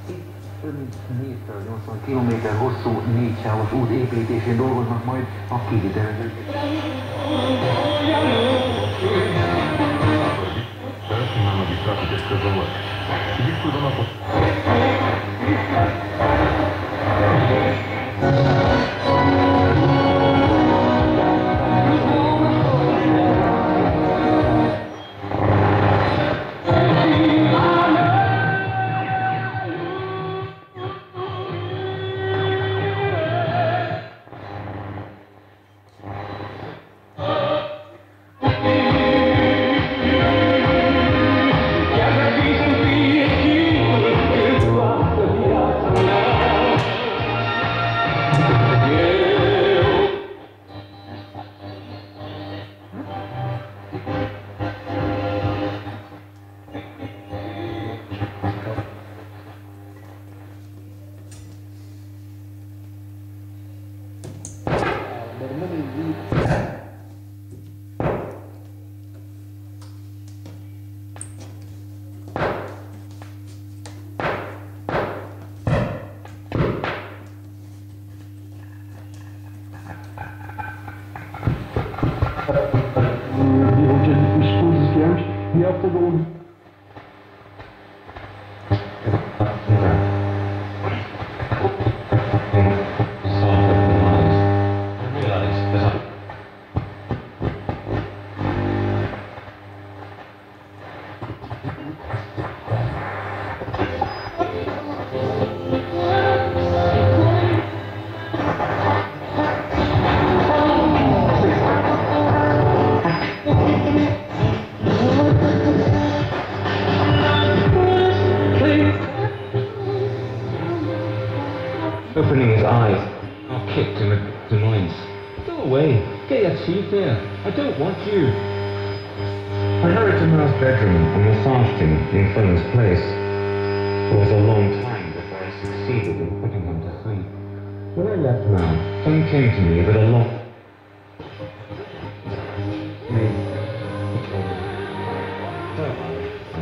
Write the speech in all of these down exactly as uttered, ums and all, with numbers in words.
Több mint négyszáznyolcvan kilométer hosszú négysávos út építésén dolgoznak majd a kivitelezők. Szeretném a magisztrátot és közömet. Відповідь на the afternoon. Opening his eyes, I kicked him with annoyance. Go away. Get your teeth here. I don't want you. I hurried to Mal's bedroom and massaged him in Fen's place. It was a long time before I succeeded in putting him to sleep. When I left Mal, Fen came to me with a lock. Me. He told me. Don't worry.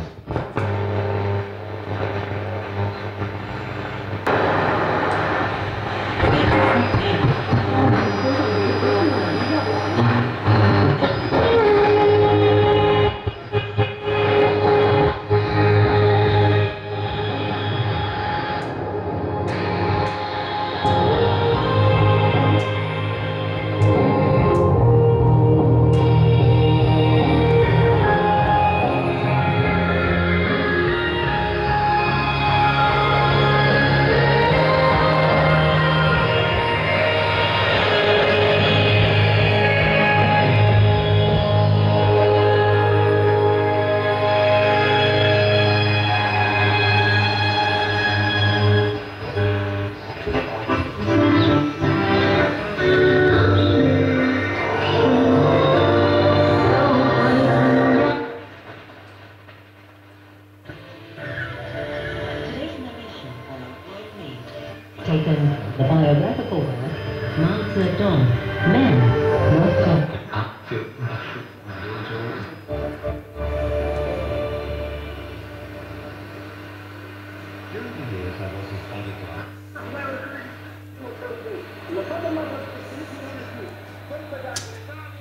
Taken the biographical work Mao Zedong, Men, Not God. During the years I was his bodyguard.